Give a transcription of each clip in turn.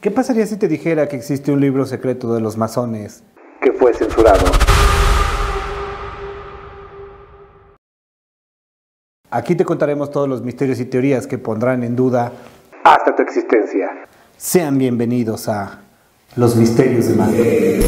¿Qué pasaría si te dijera que existe un libro secreto de los masones que fue censurado? Aquí te contaremos todos los misterios y teorías que pondrán en duda hasta tu existencia. Sean bienvenidos a Los Misterios de Madrid.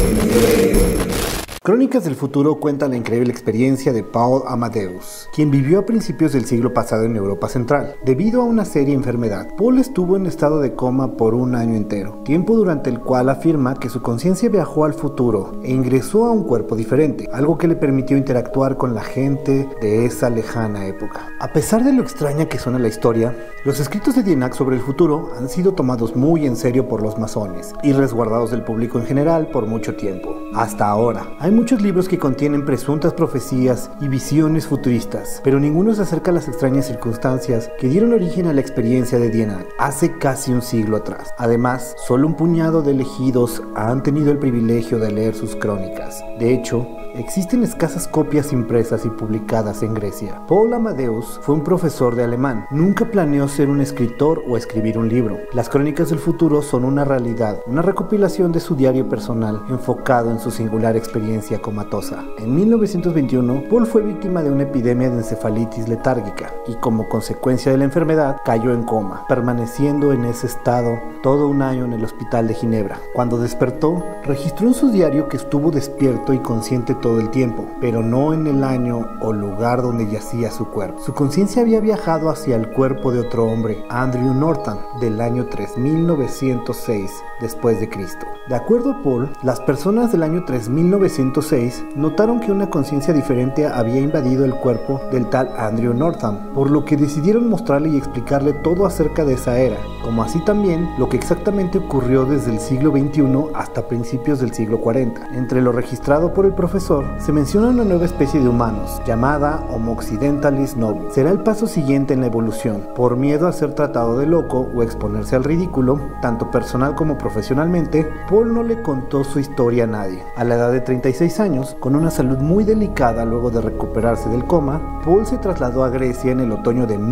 Crónicas del Futuro cuenta la increíble experiencia de Paul Amadeus, quien vivió a principios del siglo pasado en Europa Central. Debido a una seria enfermedad, Paul estuvo en estado de coma por un año entero, tiempo durante el cual afirma que su conciencia viajó al futuro e ingresó a un cuerpo diferente, algo que le permitió interactuar con la gente de esa lejana época. A pesar de lo extraña que suena la historia, los escritos de Dienach sobre el futuro han sido tomados muy en serio por los masones y resguardados del público en general por mucho tiempo. Hasta ahora, hay muchos libros que contienen presuntas profecías y visiones futuristas, pero ninguno se acerca a las extrañas circunstancias que dieron origen a la experiencia de Dienach hace casi un siglo atrás. Además, solo un puñado de elegidos han tenido el privilegio de leer sus crónicas. De hecho, existen escasas copias impresas y publicadas en Grecia. Paul Amadeus fue un profesor de alemán. Nunca planeó ser un escritor o escribir un libro. Las crónicas del futuro son una realidad, una recopilación de su diario personal enfocado en su singular experiencia comatosa. En 1921, Paul fue víctima de una epidemia de encefalitis letárgica y como consecuencia de la enfermedad cayó en coma, permaneciendo en ese estado todo un año en el hospital de Ginebra. Cuando despertó, registró en su diario que estuvo despierto y consciente todo el tiempo, pero no en el año o lugar donde yacía su cuerpo. Su conciencia había viajado hacia el cuerpo de otro hombre, Andrew Norton, del año 3906 después de Cristo. De acuerdo a Paul, las personas del año 3906 notaron que una conciencia diferente había invadido el cuerpo del tal Andrew Norton, por lo que decidieron mostrarle y explicarle todo acerca de esa era, como así también lo que exactamente ocurrió desde el siglo XXI hasta principios del siglo 40. Entre lo registrado por el profesor se menciona una nueva especie de humanos, llamada Homo occidentalis novus. Será el paso siguiente en la evolución. Por miedo a ser tratado de loco o exponerse al ridículo, tanto personal como profesionalmente, Paul no le contó su historia a nadie. A la edad de 36 años, con una salud muy delicada luego de recuperarse del coma, Paul se trasladó a Grecia en el otoño de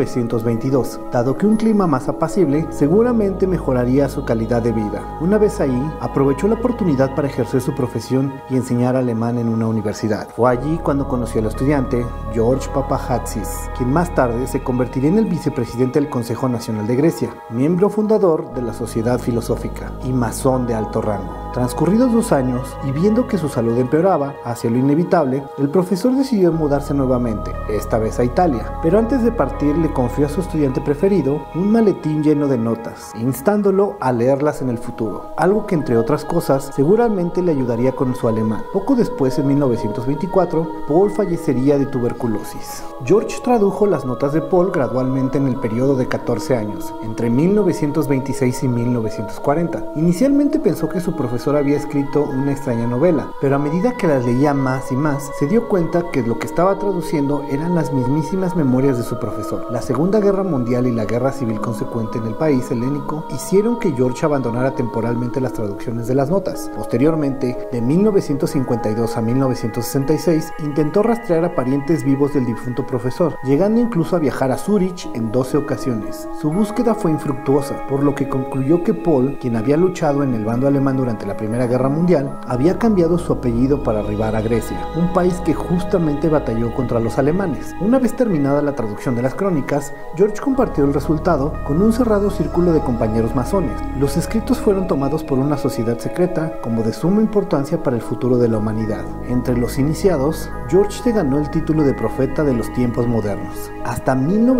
1922, dado que un clima más apacible seguramente mejoraría su calidad de vida. Una vez ahí, aprovechó la oportunidad para ejercer su profesión y enseñar alemán en una universidad. Fue allí cuando conoció al estudiante George Papahatsis, quien más tarde se convertiría en el vicepresidente del Consejo Nacional de Grecia, miembro fundador de la Sociedad Filosófica y masón de alto rango. Transcurridos 2 años y viendo que su salud empeoraba hacia lo inevitable, el profesor decidió mudarse nuevamente, esta vez a Italia, pero antes de partir le confió a su estudiante preferido un maletín lleno de notas, instándolo a leerlas en el futuro, algo que entre otras cosas seguramente le ayudaría con su alemán. Poco después, en 1924, Paul fallecería de tuberculosis. George tradujo las notas de Paul gradualmente en el periodo de 14 años, entre 1926 y 1940. Inicialmente pensó que su profesor había escrito una extraña novela, pero a medida que las leía más y más, se dio cuenta que lo que estaba traduciendo eran las mismísimas memorias de su profesor. La Segunda Guerra Mundial y la guerra civil consecuente en el país helénico hicieron que George abandonara temporalmente las traducciones de las notas. Posteriormente, de 1952 a 1966, intentó rastrear a parientes vivos del difunto profesor, llegando incluso a viajar a Zúrich en 12 ocasiones. Su búsqueda fue infructuosa, por lo que concluyó que Paul, quien había luchado en el bando alemán durante la Primera Guerra Mundial, había cambiado su apellido para arribar a Grecia, un país que justamente batalló contra los alemanes. Una vez terminada la traducción de las crónicas, George compartió el resultado con un cerrado círculo de compañeros masones. Los escritos fueron tomados por una sociedad secreta como de suma importancia para el futuro de la humanidad. Entre los iniciados, George se ganó el título de profeta de los tiempos modernos. Hasta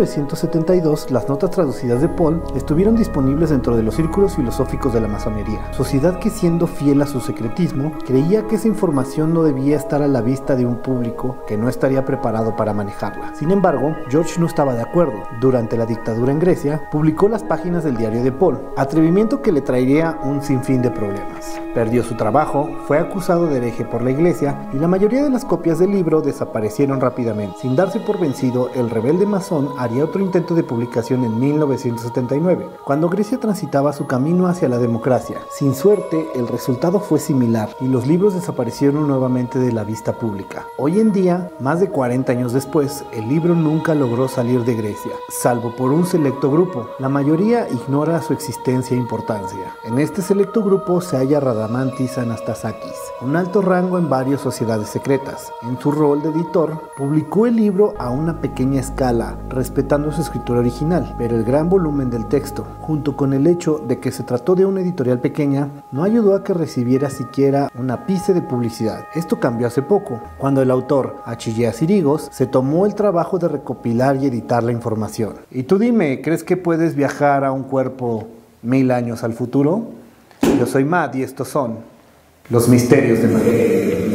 1972, las notas traducidas de Paul estuvieron disponibles dentro de los círculos filosóficos de la masonería, sociedad que, siendo fiel a su secretismo, creía que esa información no debía estar a la vista de un público que no estaría preparado para manejarla. Sin embargo, George no estaba de acuerdo. Durante la dictadura en Grecia, publicó las páginas del diario de Paul, atrevimiento que le traería un sinfín de problemas. Perdió su trabajo, fue acusado de hereje por la iglesia y la mayoría de las copias del libro desaparecieron rápidamente. Sin darse por vencido, el rebelde masón haría otro intento de publicación en 1979, cuando Grecia transitaba su camino hacia la democracia. Sin suerte, el resultado fue similar y los libros desaparecieron nuevamente de la vista pública. Hoy en día, más de 40 años después, el libro nunca logró salir de Grecia, salvo por un selecto grupo. La mayoría ignora su existencia e importancia. En este selecto grupo se halla Radamantis Anastasakis, un alto rango en varias sociedades secretas. En su rol de editor, publicó el libro a una pequeña escala, respetando su escritura original, pero el gran volumen del texto, junto con el hecho de que se trató de una editorial pequeña, no ayudó a que recibiera siquiera un ápice de publicidad. Esto cambió hace poco, cuando el autor, Achilleas Sirigos, se tomó el trabajo de recopilar y editar la información. Y tú dime, ¿crees que puedes viajar a un cuerpo 1000 años al futuro? Yo soy Matt y estos son los misterios de Matt.